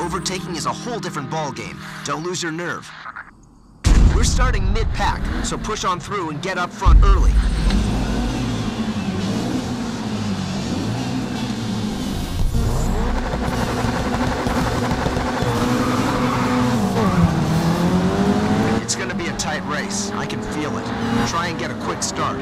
Overtaking is a whole different ballgame. Don't lose your nerve. We're starting mid-pack, so push on through and get up front early. It's gonna be a tight race. I can feel it. Try and get a quick start.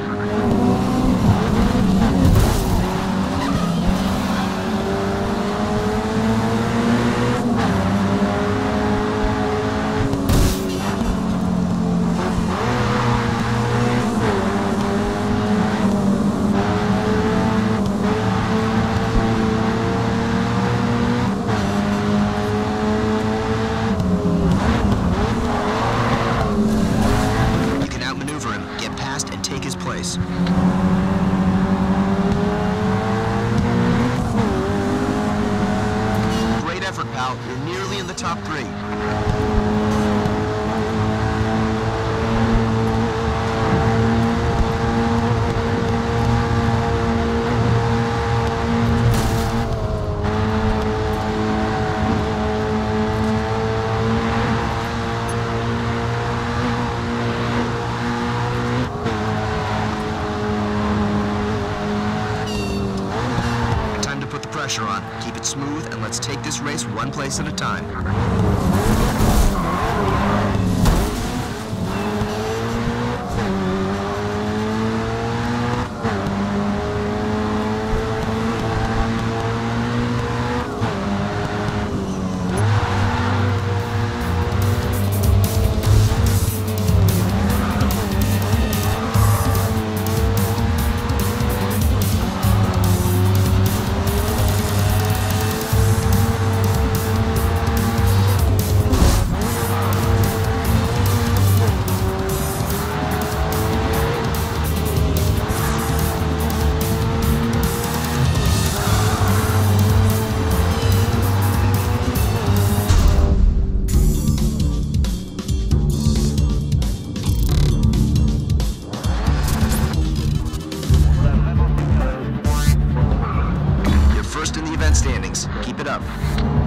Great effort, pal. You're nearly in the top 3. Pressure on. Keep it smooth, and let's take this race one place at a time. Standings. Keep it up.